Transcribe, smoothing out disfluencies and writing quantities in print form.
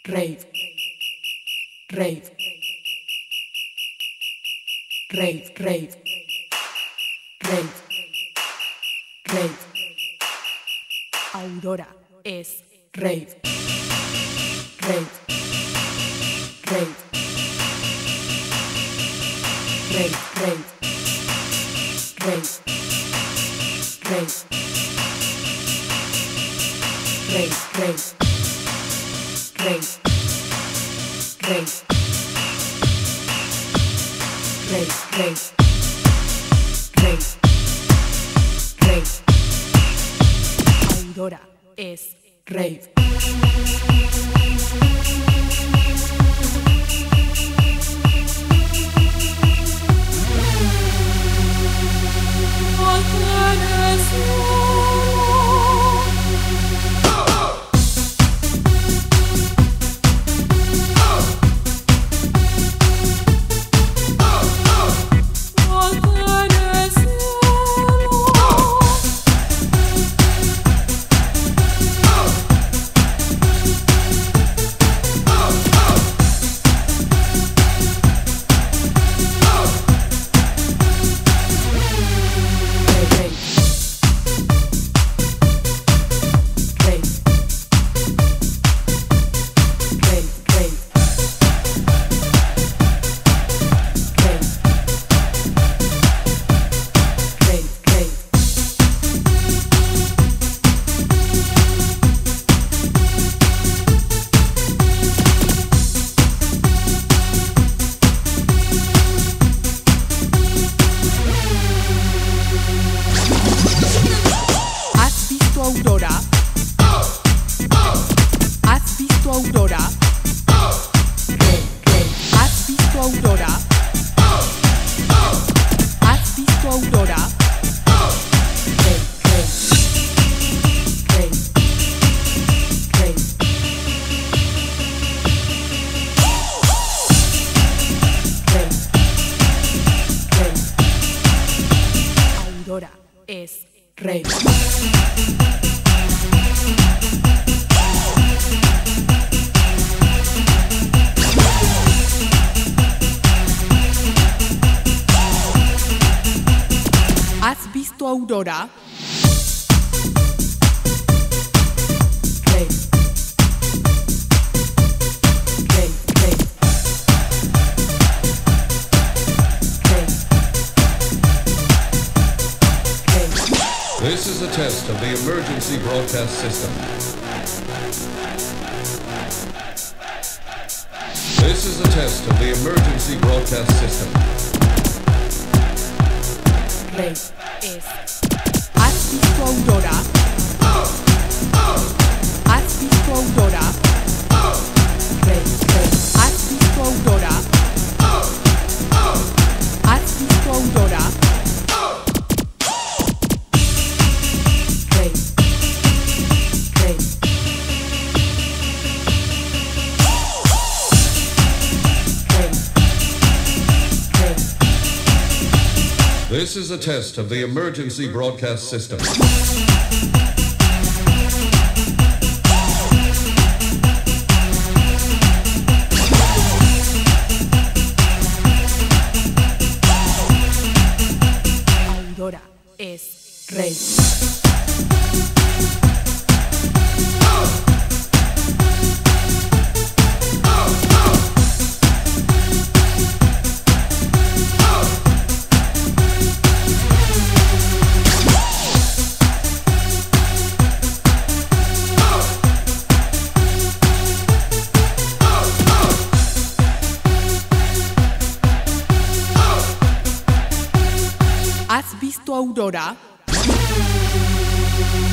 Rave. Rave. Rave. Rave. Rave. Rave. Aurora es rave. Rave. Rave. Rave. Rave. Rave. Rave. Rave. Rave. Rave. Rave. Rave. Rave. Rave. Rave. Aurora es rave. Es rey. ¿Has visto Aurora? Rey. Rey, rey. This is a test of the emergency broadcast system. This is a test of the emergency broadcast system. Rey es. ¿Has visto Aurora? ¿Has visto Aurora? Rey, rey. ¿Has visto Aurora? ¿Has visto Aurora? This is a test of the emergency broadcast system. Aurora es rey. ¿Has visto Aurora?